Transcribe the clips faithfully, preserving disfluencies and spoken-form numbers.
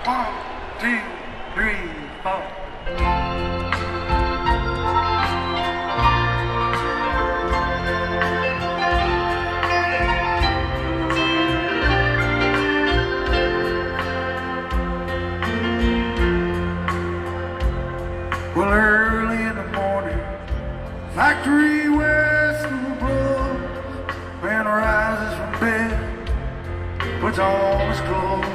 One, two, three, four. Well, early in the morning, factory whistle blows. Man rises from bed, puts on his clothes.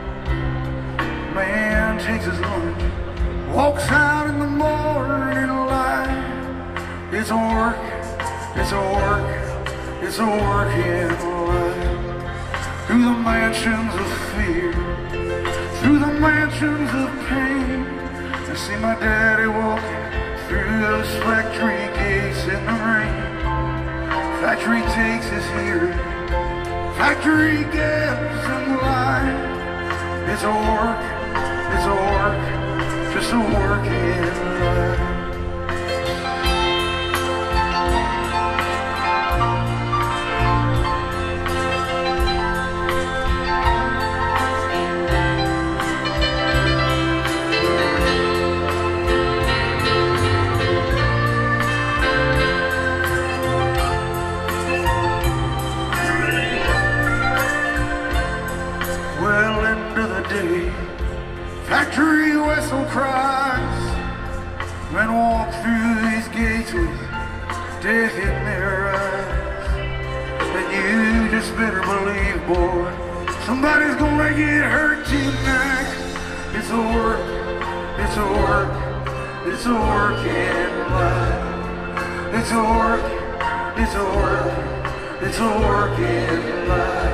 Man takes his lunch, walks out in the morning light. It's a work, it's a work, it's a working life. Through the mansions of fear, through the mansions of pain, I see my daddy walking through those factory gates in the rain. Factory takes his hearing, factory gives him life. It's a work, it's a work, just a working life. Factory whistle cries. Men walk through these gates with death in their eyes. And you just better believe, boy, somebody's gonna get hurt tonight. It's a work, it's a work, it's a working life. It's a work, it's a work, it's a working life.